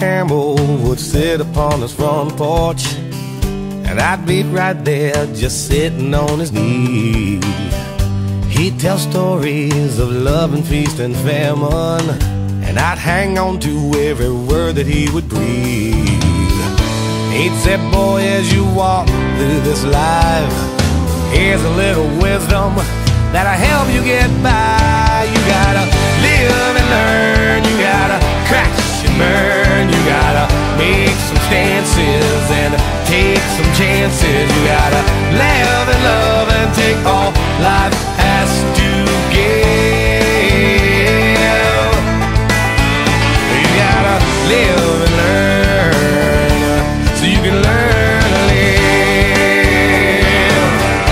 Campbell would sit upon his front porch, and I'd be right there just sitting on his knee. He'd tell stories of love and feast and famine, and I'd hang on to every word that he would breathe. He'd say, boy, as you walk through this life, here's a little wisdom that'll help you get by. You gotta live and learn, you gotta crash and burn, you gotta make some stances and take some chances. You gotta live and love and take all life has to give. You gotta live and learn so you can learn to live.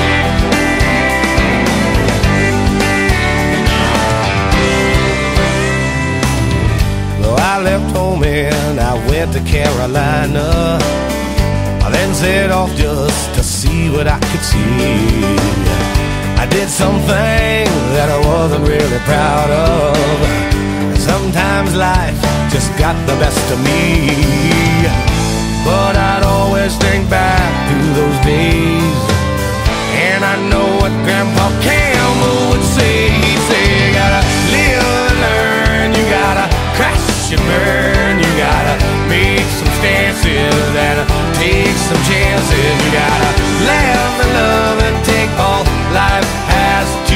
Well, I left home and I went to Carolina. I then set off just to see what I could see. I did something that I wasn't really proud of. Sometimes life just got the best of me, but I'd always think back to those days, and I know what Grandpa Campbell would say. He'd say, you gotta live and learn, you gotta crash and burn, you gotta make some stances and take some chances. You gotta laugh and love and take all life has to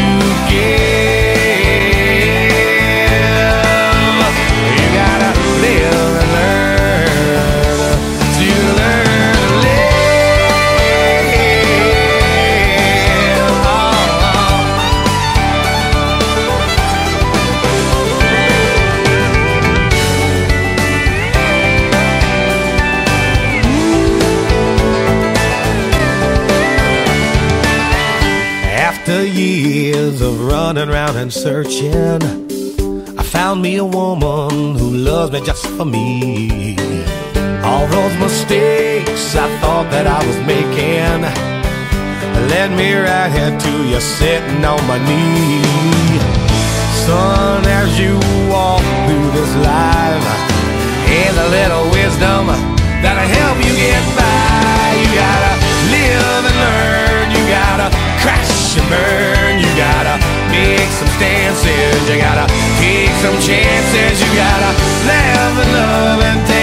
give. You gotta live and learn so you learn to live. After years of running around and searching, I found me a woman who loves me just for me. All those mistakes I thought that I was making led me right here to you sitting on my knee. Son, as you walk through this life, here's a little wisdom that'll help you get by. You gotta live and learn, you gotta crash and burn, you gotta make some stances, you gotta take some chances, you gotta live and love and